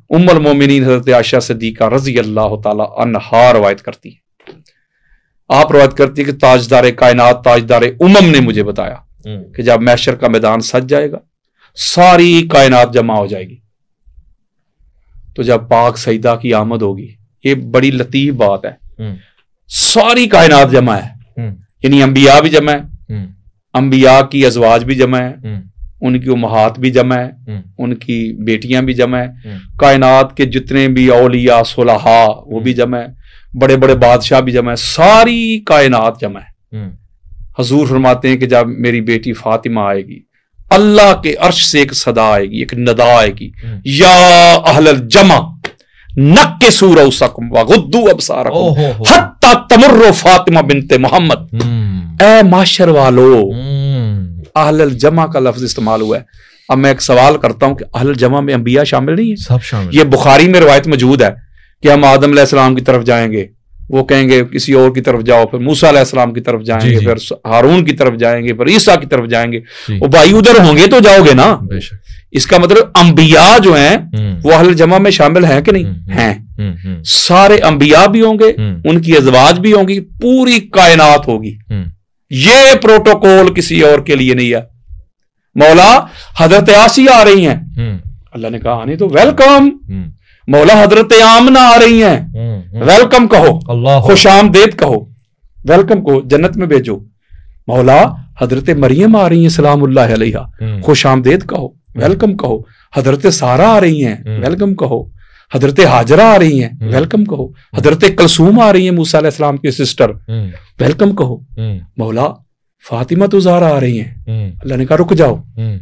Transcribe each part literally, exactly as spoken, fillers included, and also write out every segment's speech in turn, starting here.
उम्मुल मोमिनीन हजरत आयशा सिद्दीका रजी अल्लाह ताला अन्हा रवायत करती है, आप रवायत करती है कि ताजदार कायनात ताजदार उमम ने मुझे बताया कि जब महशर का मैदान सज जाएगा, सारी कायनात जमा हो जाएगी, तो जब पाक सईदा की आमद होगी, ये बड़ी लतीफ बात है, सारी कायनात जमा है, यानी अंबिया भी जमा है, अंबिया की अजवाज भी जमा है, उनकी उम्महात भी जमा है, उनकी बेटियां भी जमा है, कायनात के जितने भी औलिया सुलहा वो भी जमा है, बड़े बड़े बादशाह भी जमा है, सारी कायनात जमा है। हजूर फरमाते हैं कि जब मेरी बेटी फातिमा आएगी, अल्लाह के अर्श से एक सदा आएगी, एक नदा आएगी, या अहलल जमा नक्किसू रऊसकुम वगुद्दू अबसारकुम हत्ता तमुर्रु फातिमा बिनते मोहम्मद। ए माशर वालो, अहलल जमा का लफ्ज इस्तेमाल हुआ है। अब मैं एक सवाल करता हूं कि अहलल जमा में अंबिया शामिल नहीं है? सब शामिल। ये बुखारी में रिवायत मौजूद है कि हम आदम अलैहिस्सलाम की तरफ जाएंगे, वो कहेंगे किसी और की तरफ जाओ, फिर मूसा अलैहिस्सलाम की तरफ जाएंगे, जी, फिर हारून की तरफ जाएंगे, फिर ईसा की तरफ जाएंगे। वो भाई उधर होंगे तो जाओगे ना। इसका मतलब अंबिया जो हैं वो अहल जमा में शामिल हैं कि नहीं? हैं। सारे अंबिया भी होंगे, उनकी अज़वाज भी होंगी, पूरी कायनात होगी। ये प्रोटोकॉल किसी और के लिए नहीं है। मौला हजरत आसिया आ रही हैं, अल्लाह ने कहा नहीं तो वेलकम। मौला हजरत आमना आ रही हैं, वेलकम कहो, खुशामदेद कहो, वेलकम कहो, जन्नत में भेजो। मौला हजरत मरियम आ रही हैं सलामुल्लाह अलैहा, खुशामदेद कहो, वेलकम कहो। हजरत सारा आ रही हैं, वेलकम कहो। हजरत हाजरा आ रही हैं, वेलकम कहो। हजरत कलसूम आ रही हैं, मूसा अलैहिस्सलाम की सिस्टर, वेलकम कहो। मौला फातिमा तो ज़हरा आ रही हैं, अल्लाह ने कहा रुक जाओ,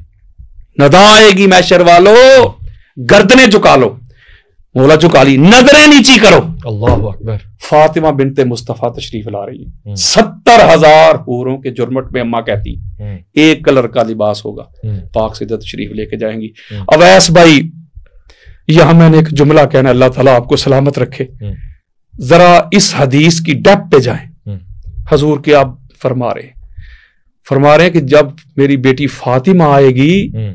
नदा आएगी महशर वालो, गर्दनें झुका लो। मौला झुका ली, नजरें नीची करो, अल्लाह अकबर। फातिमा बिनते मुस्तफा तशरीफ ला रही है, सत्तर हजार हूरों के जुर्मट में अम्मा कहती एक कलर का लिबास होगा, पाक सीधा तशरीफ लेके जाएंगी। अवैस भाई यहां मैंने एक जुमला कहना, अल्लाह ताला आपको सलामत रखे, जरा इस हदीस की डेप्थ पे जाएं। हजूर के आप फरमा रहे फरमा रहे हैं कि जब मेरी बेटी फातिमा आएगी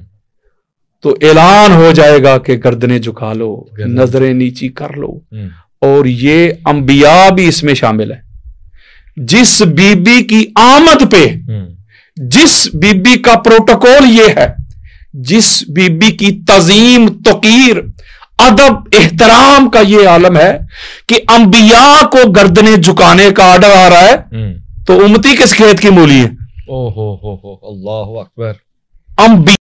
तो ऐलान हो जाएगा कि गर्दनें झुका लो, नजरें नीची कर लो। और ये अंबिया भी इसमें शामिल है। जिस बीबी की आमद पे, जिस बीबी का प्रोटोकॉल ये है, जिस बीबी की तजीम तकीर अदब एहतराम का ये आलम है कि अंबिया को गर्दनें झुकाने का आर्डर आ रहा है, तो उम्मती किस खेत की मूली है? ओहो हो हो, अल्लाह अकबर। अंबिया